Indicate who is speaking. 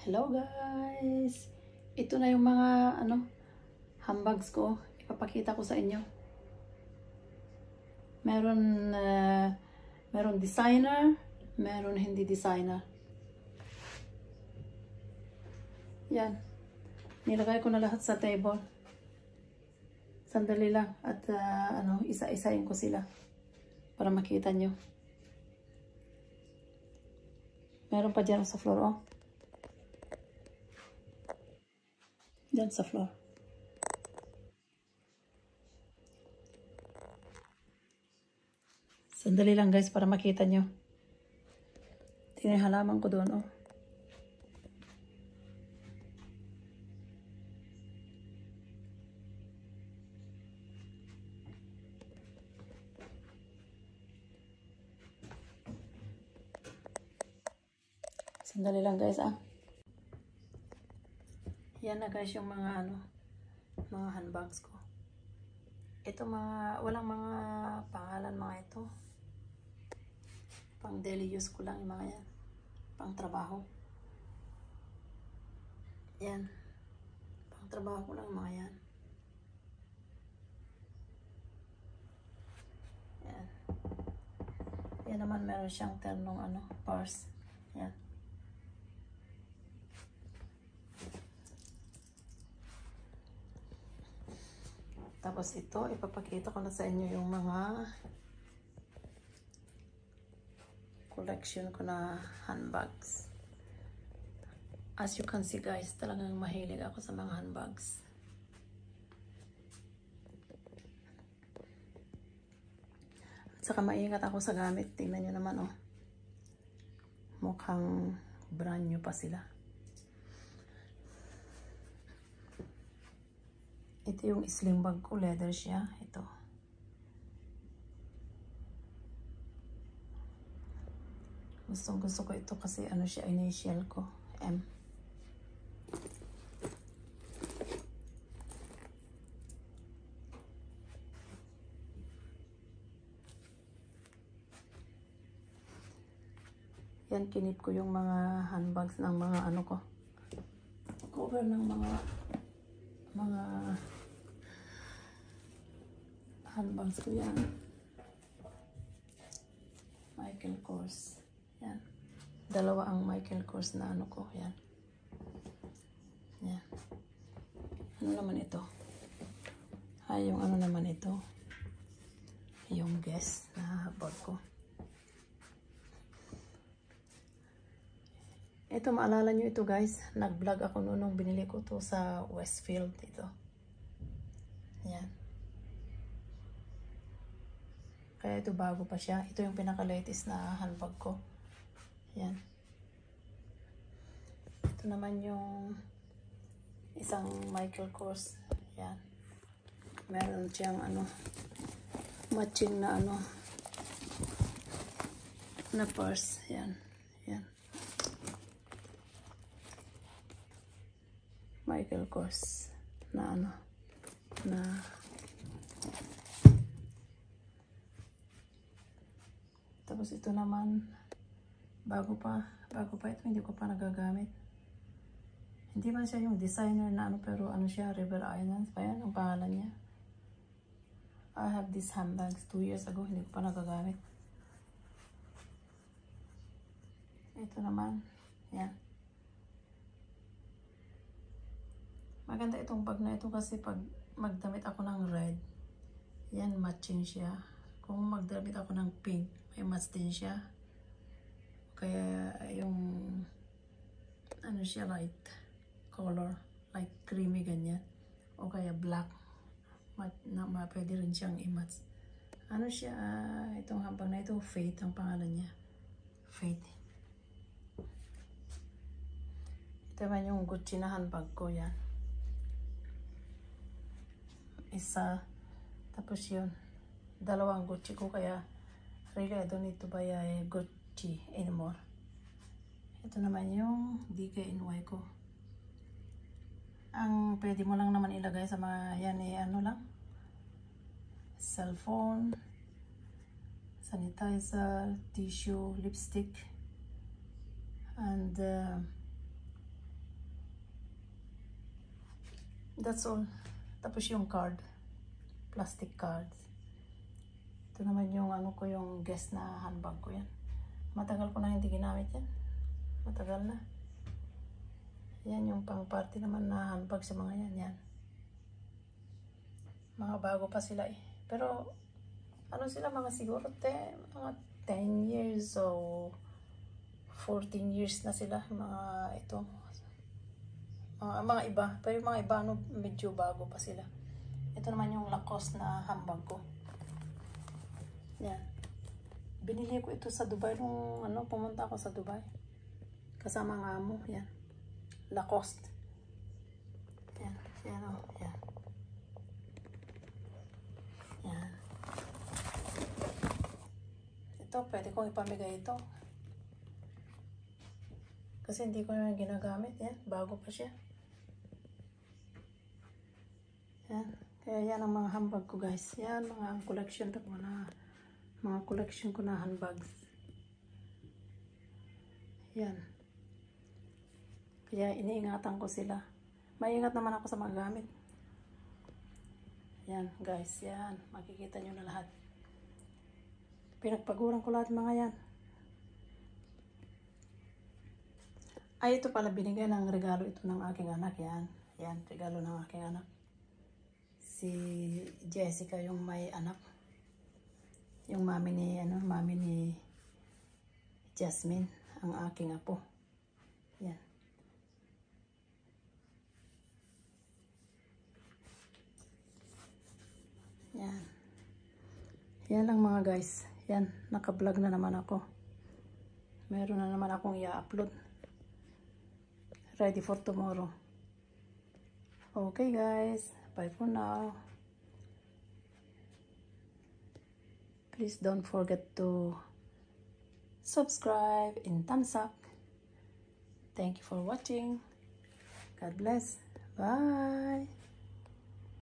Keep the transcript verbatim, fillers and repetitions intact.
Speaker 1: Hello guys! Ito na yung mga ano handbags ko. Ipapakita ko sa inyo. Meron uh, meron designer, meron hindi designer. Yan. Nilagay ko na lahat sa table. Sandali lang at uh, ano, isa-isahin ko sila para makita nyo. Meron pa dyan sa floor, oh. Dyan sa floor. Sandali lang guys para makita nyo. Tinihalaman ko doon, oh. Sandali lang guys, ah. Yan na guys yung mga ano, mga handbags ko. Ito mga, walang mga pangalan mga ito. Pang daily use ko lang yung mga yan. Pang trabaho. Yan. Pang trabaho ko lang yung mga yan. Yan. Yan naman meron siyang ternong ano, purse. Yan. Tapos ito, ipapakita ko na sa inyo yung mga collection ko na handbags. As you can see guys, talagang mahilig ako sa mga handbags. At saka maingat ako sa gamit. Tingnan nyo naman, oh. Mukhang brand new pa sila. Ito yung sling bag ko, leather siya. Ito. Gustong gusto ko ito kasi ano siya, initial ko, M. Yan, kinip ko yung mga handbags ng mga ano ko. Cover ng mga mga handbags ko yan. Michael Kors. Yan. Dalawa ang Michael Kors na ano ko. Yan. Yan. Ano naman ito? Ay, yung ano naman ito. Yung Guess na bag ko. Ito, maalala nyo ito guys. Nag-vlog ako noon nung binili ko to sa Westfield. Ito. Yan. Kaya ito bago pa siya. Ito yung pinaka-latest na handbag ko. Yan. Ito naman yung isang Michael Kors. Yan. Meron siyang ano, matching na ano, na purse. Yan. Yan. Michael Kors na ano, na tapos ito naman bago pa, bago pa ito, hindi ko pa nagagamit. Hindi man siya yung designer na ano, pero ano siya, River Islands pa yan ang pangalan niya. I have this handbags two years ago, hindi ko pa nagagamit. Ito naman, yan. Maganda itong bag na ito kasi pag magdamit ako ng red, yan, matching siya. Kung magdamit ako ng pink, may match din siya. Kaya yung ano siya, light color, like creamy ganyan. O kaya black, mat, na, ma, pwede rin siyang i-match. Ano siya, uh, itong handbag na ito, Faith ang pangalan niya. Faith. Ito naman yung Gucci na handbag ko, yan. Isa, tapos yun, dalawang Gucci ko, kaya really I don't need to buy a Gucci anymore. Ito naman yung D K N Y ko. Ang pwede mo lang naman ilagay sa mga yan eh, ano lang, cellphone, sanitizer, tissue, lipstick, and uh, That's all. Tapos yung card. Plastic cards. Ito naman yung ano ko, yung guest na handbag ko yan. Matagal ko na hindi ginamit yan. Matagal na. Yan yung pang party naman na handbag sa mga yan. Yan. Mga bago pa sila eh. Pero ano sila, mga siguro te, mga ten years o fourteen years na sila. Mga ito. Mga, mga iba. Pero yung mga iba ano, medyo bago pa sila. Ito naman yung Lacoste na handbag ko. Yan. Binili ko ito sa Dubai nung ano, pumunta ako sa Dubai. Kasama ng amo. Yan. Lacoste. Yan. Yan o. Oh. Yan. Yan. Ito, pwede kong ipamigay ito. Kasi hindi ko na ginagamit. Yan. Bago pa siya. Yan. Kaya yan ang mga handbag ko, guys. Yan, mga collection ko na, mga collection ko na handbags. Yan. Kaya iniingatan ko sila. Maingat naman ako sa mga gamit. Yan, guys. Yan. Makikita nyo na lahat. Pinagpaguran ko lahat mga yan. Ay, ito pala binigay ng regalo ito ng aking anak. Yan. Yan, regalo ng aking anak. Si Jessica yung may anak. Yung mami ni, ano, mami ni Jasmine, ang aking apo. Yan. Yan. Yan lang mga guys. Yan, naka-vlog na naman ako. Meron na naman akong i-upload. Ready for tomorrow. Okay guys. Bye for now. Please don't forget to subscribe and thumbs up. Thank you for watching. God bless. Bye.